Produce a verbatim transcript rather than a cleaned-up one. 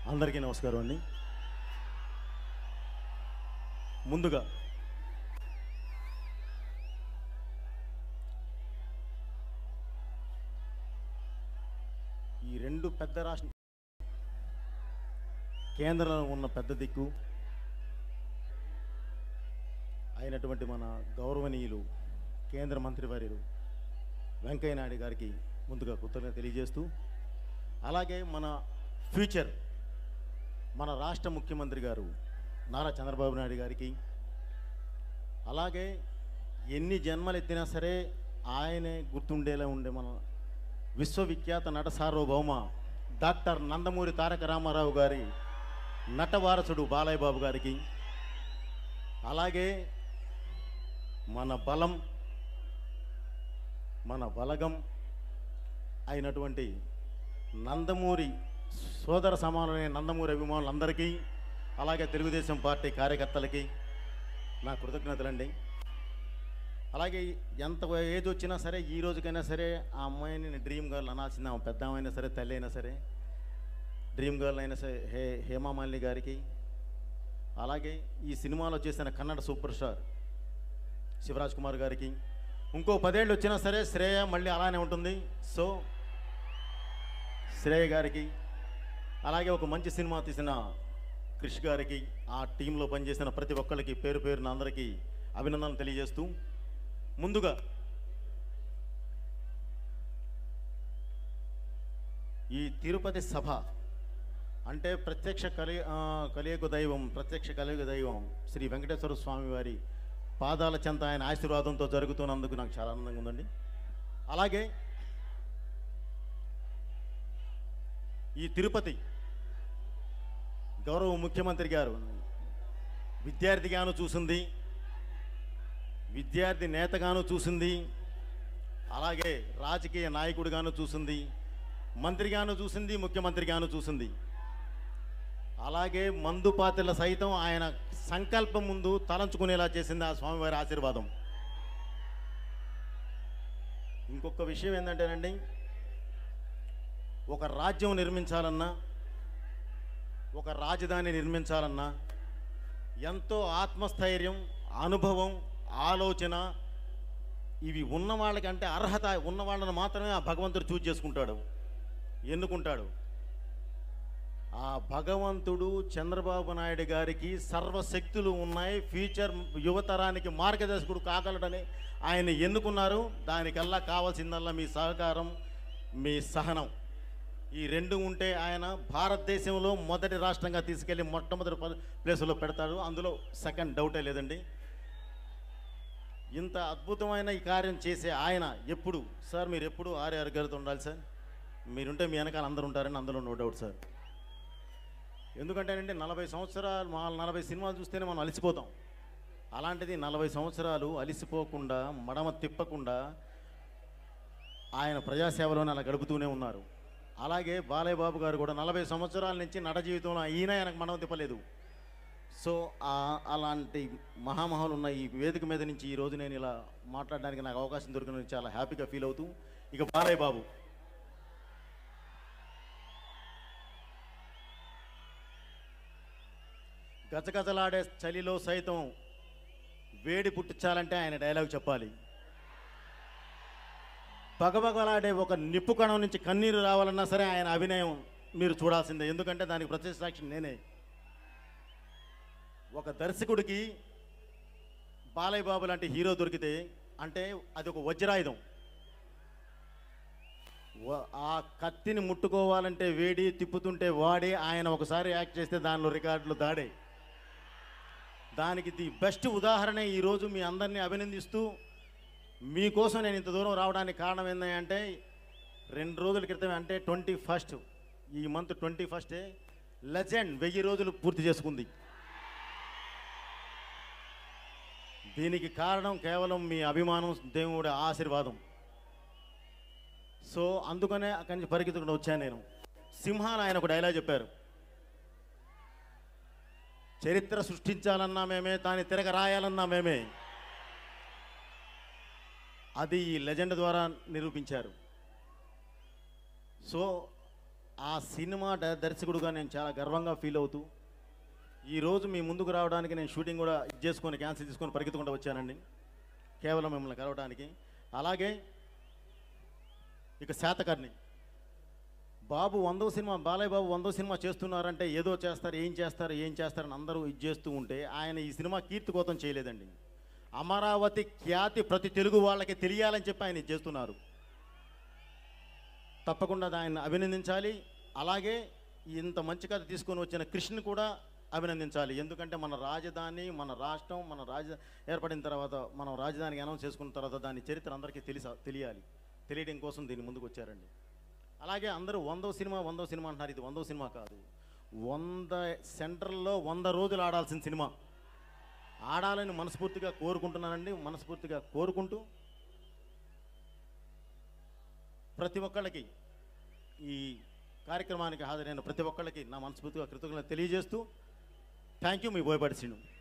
అందరికీ నమస్కారం అండి. ముందుగా ఈ రెండు పెద్ద రాష్ట్ర కేంద్రంలో ఉన్న పెద్ద దిక్కు అయినటువంటి మన గౌరవనీయులు కేంద్ర మంత్రివర్యులు వెంకయ్య నాయుడు గారికి ముందుగా కృతజ్ఞత తెలియజేస్తూ, అలాగే మన ఫ్యూచర్ మన రాష్ట్ర ముఖ్యమంత్రి గారు నారా చంద్రబాబు నాయుడు గారికి, అలాగే ఎన్ని జన్మలు ఎత్తినా సరే ఆయనే గుర్తుండేలా ఉండే మన విశ్వవిఖ్యాత నట సార్వభౌమ డాక్టర్ నందమూరి తారక రామారావు గారి నటవారసుడు బాలయ్య బాబు గారికి, అలాగే మన బలం మన బలగం అయినటువంటి నందమూరి సోదర సమానమైన నందమూరి అభిమానులందరికీ, అలాగే తెలుగుదేశం పార్టీ కార్యకర్తలకి నా కృతజ్ఞతలండి. అలాగే ఎంత ఏజ్ వచ్చినా సరే ఈ రోజుకైనా సరే ఆ అమ్మాయిని డ్రీమ్ గర్ల్ అనాల్సింది, ఆమె పెద్ద అయినా సరే తల్లి అయినా సరే డ్రీమ్ గర్ల్ అయినా సరే హే హేమామాలిని గారికి, అలాగే ఈ సినిమాలో చేసిన కన్నడ సూపర్ స్టార్ శివరాజ్ కుమార్ గారికి, ఇంకో పదేళ్ళు వచ్చినా సరే శ్రేయ మళ్ళీ అలానే ఉంటుంది. సో శ్రేయ గారికి, అలాగే ఒక మంచి సినిమా తీసిన క్రిష్ గారికి, ఆ టీంలో పనిచేసిన ప్రతి ఒక్కరికి పేరు పేరున అందరికీ అభినందనలు తెలియజేస్తూ, ముందుగా ఈ తిరుపతి సభ అంటే ప్రత్యక్ష కలి కలియుగ దైవం ప్రత్యక్ష కలియుగ దైవం శ్రీ వెంకటేశ్వర స్వామి వారి పాదాల చెంత ఆయన ఆశీర్వాదంతో జరుగుతున్నందుకు నాకు చాలా ఆనందంగా ఉందండి. అలాగే ఈ తిరుపతి గౌరవ ముఖ్యమంత్రి గారు విద్యార్థిగాను చూసింది, విద్యార్థి నేతగాను చూసింది, అలాగే రాజకీయ నాయకుడిగాను చూసింది, మంత్రిగాను చూసింది, ముఖ్యమంత్రిగాను చూసింది. అలాగే మందుపాత్రల సైతం ఆయన సంకల్పం ముందు తలంచుకునేలా చేసింది ఆ స్వామివారి ఆశీర్వాదం. ఇంకొక విషయం ఏంటంటేనండి, ఒక రాజ్యం నిర్మించాలన్నా ఒక రాజధాని నిర్మించాలన్నా ఎంతో ఆత్మస్థైర్యం, అనుభవం, ఆలోచన ఇవి ఉన్న వాళ్ళకంటే అర్హత ఉన్న వాళ్ళని మాత్రమే ఆ భగవంతుడు చూజ్ చేసుకుంటాడు, ఎన్నుకుంటాడు. ఆ భగవంతుడు చంద్రబాబు నాయుడు గారికి సర్వశక్తులు ఉన్నాయి, ఫ్యూచర్ యువతరానికి మార్గదర్శకుడు కాగలడని ఆయన ఎన్నుకున్నారు. దానికల్లా కావాల్సిందల్లా మీ సహకారం, మీ సహనం. ఈ రెండు ఉంటే ఆయన భారతదేశంలో మొదటి రాష్ట్రంగా తీసుకెళ్ళి మొట్టమొదటి ప్లేసులో పెడతాడు, అందులో సెకండ్ డౌటే లేదండి. ఇంత అద్భుతమైన ఈ కార్యం చేసే ఆయన ఎప్పుడు సార్ మీరు ఎప్పుడు ఆరు ఆరు గారితో ఉండాలి సార్, మీరుంటే మీ వెనకాల అందరూ ఉంటారని అందులో నో డౌట్ సార్. ఎందుకంటేనండి నలభై సంవత్సరాలు మా నలభై సినిమాలు చూస్తేనే మనం అలసిపోతాం. అలాంటిది నలభై సంవత్సరాలు అలసిపోకుండా మడమ తిప్పకుండా ఆయన ప్రజాసేవలోనే అలా గడుపుతూనే ఉన్నారు. అలాగే బాలయ్య బాబు గారు కూడా నలభై సంవత్సరాల నుంచి నట జీవితంలో ఈయన ఆయనకు మనం తిప్పలేదు. సో అలాంటి మహామహులు ఉన్న ఈ వేదిక మీద నుంచి ఈరోజు నేను ఇలా మాట్లాడడానికి నాకు అవకాశం దొరికిన చాలా హ్యాపీగా ఫీల్ అవుతూ, ఇక బాలయ్య బాబు గజగజలాడే చలిలో సైతం వేడి పుట్టించాలంటే ఆయన డైలాగ్ చెప్పాలి. బగబగలాడే ఒక నిప్పు కణం నుంచి కన్నీరు రావాలన్నా సరే ఆయన అభినయం మీరు చూడాల్సిందే, ఎందుకంటే దానికి ప్రత్యక్ష సాక్షి నేనే. ఒక దర్శకుడికి బాలయ్య బాబు లాంటి హీరో దొరికితే అంటే అది ఒక వజ్రాయుధం. ఆ కత్తిని ముట్టుకోవాలంటే వేడి, తిప్పుతుంటే వాడి, ఆయన ఒకసారి యాక్ట్ చేస్తే దానిలో రికార్డులు దాడే. దానికి ది బెస్ట్ ఉదాహరణ ఈరోజు మీ అందరినీ అభినందిస్తూ, మీకోసం నేను ఇంత దూరం రావడానికి కారణం ఏంటంటే రెండు రోజుల క్రితం అంటే ట్వంటీ ఫస్ట్ ఈ మంత్ ట్వంటీ ఫస్టే లెజెండ్ వెయ్యి రోజులు పూర్తి చేసుకుంది. దీనికి కారణం కేవలం మీ అభిమానం, దేవుడి ఆశీర్వాదం. సో అందుకనే అక్కడి నుంచి పరిగెత్తుకుంటూ వచ్చాను నేను. సింహాన్ ఆయన ఒక డైలాగ్ చెప్పారు, చరిత్ర సృష్టించాలన్నా మేమే, దాన్ని తిరగ రాయాలన్నా మేమే. అది ఈ లెజెండ్ ద్వారా నిరూపించారు. సో ఆ సినిమా ద- దర్శకుడుగా నేను చాలా గర్వంగా ఫీల్ అవుతూ ఈరోజు మీ ముందుకు రావడానికి నేను షూటింగ్ కూడా ఇది చేసుకొని క్యాన్సిల్ చేసుకొని పరిగెత్తుకుంటూ వచ్చానండి కేవలం మిమ్మల్ని కలవడానికి. అలాగే ఇక శాతకర్ణి బాబు వందో సినిమా, బాలయ్య బాబు వందో సినిమా చేస్తున్నారంటే ఏదో చేస్తారు, ఏం చేస్తారు ఏం చేస్తారని అందరూ ఇది చేస్తూ ఉంటే ఆయన ఈ సినిమా కీర్తి కోసం చేయలేదండి. అమరావతి ఖ్యాతి ప్రతి తెలుగు వాళ్ళకి తెలియాలని చెప్పి ఆయన ఇది చేస్తున్నారు. తప్పకుండా ఆయన అభినందించాలి. అలాగే ఇంత మంచి కథ తీసుకొని వచ్చిన కృష్ణ కూడా అభినందించాలి. ఎందుకంటే మన రాజధాని, మన రాష్ట్రం, మన రాజ ఏర్పడిన తర్వాత మనం రాజధానికి అనౌన్స్ చేసుకున్న తర్వాత దాని చరిత్ర అందరికీ తెలిసా తెలియాలి తెలియడం కోసం దీని ముందుకు వచ్చారండి. అలాగే అందరూ వందో సినిమా వందో సినిమా అంటున్నారు. ఇది వందో సినిమా కాదు, వంద సెంటర్లో వంద రోజులు ఆడాల్సిన సినిమా. ఆడాలని మనస్ఫూర్తిగా కోరుకుంటున్నానండి. మనస్ఫూర్తిగా కోరుకుంటూ ప్రతి ఒక్కళ్ళకి ఈ కార్యక్రమానికి హాజరైన ప్రతి ఒక్కళ్ళకి నా మనస్ఫూర్తిగా కృతజ్ఞతలు తెలియజేస్తూ థ్యాంక్ యూ. మీ బోయపాటి శ్రీను.